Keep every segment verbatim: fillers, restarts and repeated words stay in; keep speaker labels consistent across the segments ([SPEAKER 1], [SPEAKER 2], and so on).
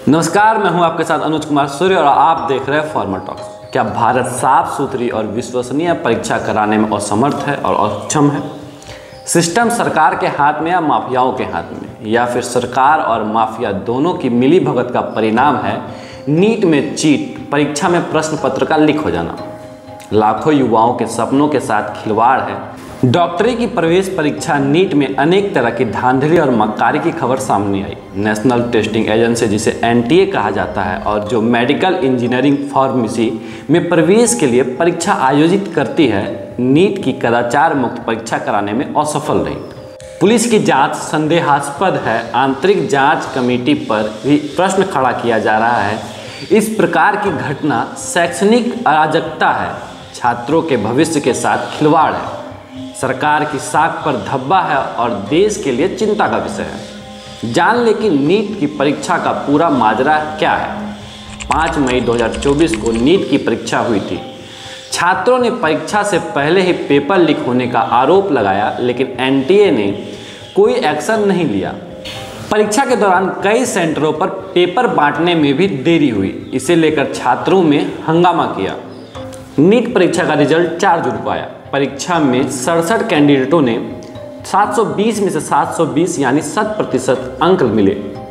[SPEAKER 1] नमस्कार, मैं हूं आपके साथ अनुज कुमार सूर्य और आप देख रहे हैं फॉर्मल टॉक्स। क्या भारत साफ सुथरी और विश्वसनीय परीक्षा कराने में असमर्थ है और अक्षम है? सिस्टम सरकार के हाथ में या माफियाओं के हाथ में, या फिर सरकार और माफिया दोनों की मिली भगत का परिणाम है नीट में चीट, परीक्षा में प्रश्न पत्र का लीक हो जाना? लाखों युवाओं के सपनों के साथ खिलवाड़ है। डॉक्टरी की प्रवेश परीक्षा नीट में अनेक तरह की धांधली और मक्कारी की खबर सामने आई। नेशनल टेस्टिंग एजेंसी, जिसे एन टी ए कहा जाता है, और जो मेडिकल इंजीनियरिंग फार्मेसी में प्रवेश के लिए परीक्षा आयोजित करती है, नीट की कदाचार मुक्त परीक्षा कराने में असफल रही। पुलिस की जांच संदेहास्पद है। आंतरिक जांच कमेटी पर भी प्रश्न खड़ा किया जा रहा है। इस प्रकार की घटना शैक्षणिक अराजकता है, छात्रों के भविष्य के साथ खिलवाड़ है, सरकार की साख पर धब्बा है और देश के लिए चिंता का विषय है। जान ले कि नीट की परीक्षा का पूरा माजरा क्या है। पाँच मई दो हज़ार चौबीस को नीट की परीक्षा हुई थी। छात्रों ने परीक्षा से पहले ही पेपर लीक होने का आरोप लगाया, लेकिन एन टी ए ने कोई एक्शन नहीं लिया। परीक्षा के दौरान कई सेंटरों पर पेपर बांटने में भी देरी हुई। इसे लेकर छात्रों में हंगामा किया। नीट परीक्षा का रिजल्ट चार जून को आया। परीक्षा में सड़सठ कैंडिडेटों ने सात सौ बीस में से सात सौ बीस यानी शत प्रतिशत अंक मिले,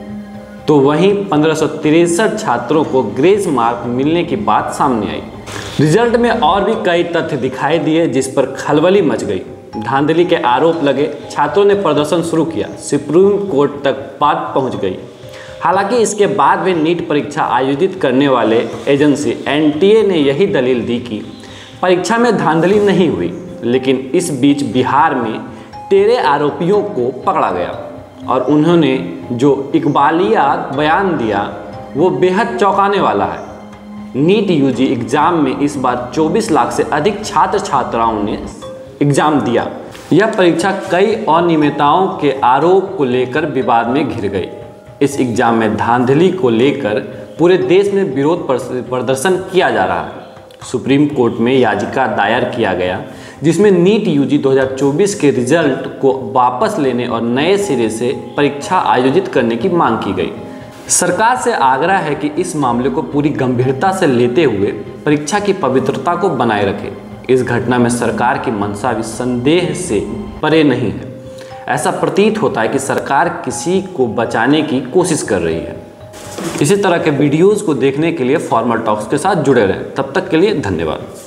[SPEAKER 1] तो वहीं पंद्रह सौ तिरसठ छात्रों को ग्रेस मार्क मिलने की बात सामने आई। रिजल्ट में और भी कई तथ्य दिखाई दिए जिस पर खलबली मच गई। धांधली के आरोप लगे, छात्रों ने प्रदर्शन शुरू किया, सुप्रीम कोर्ट तक बात पहुंच गई। हालांकि इसके बाद भी नीट परीक्षा आयोजित करने वाले एजेंसी एन टी ए ने यही दलील दी कि परीक्षा में धांधली नहीं हुई, लेकिन इस बीच बिहार में तेरह आरोपियों को पकड़ा गया और उन्होंने जो इकबालिया बयान दिया वो बेहद चौंकाने वाला है। नीट यू जी एग्ज़ाम में इस बार चौबीस लाख से अधिक छात्र छात्राओं ने एग्ज़ाम दिया। यह परीक्षा कई अनियमितताओं के आरोप को लेकर विवाद में घिर गई। इस एग्ज़ाम में धांधली को लेकर पूरे देश में विरोध प्रदर्शन किया जा रहा है। सुप्रीम कोर्ट में याचिका दायर किया गया, जिसमें नीट यू जी दो हज़ार चौबीस के रिजल्ट को वापस लेने और नए सिरे से परीक्षा आयोजित करने की मांग की गई। सरकार से आग्रह है कि इस मामले को पूरी गंभीरता से लेते हुए परीक्षा की पवित्रता को बनाए रखे। इस घटना में सरकार की मंशा भी संदेह से परे नहीं है। ऐसा प्रतीत होता है कि सरकार किसी को बचाने की कोशिश कर रही है। इसी तरह के वीडियोज़ को देखने के लिए फॉर्मल टॉक्स के साथ जुड़े रहें। तब तक के लिए धन्यवाद।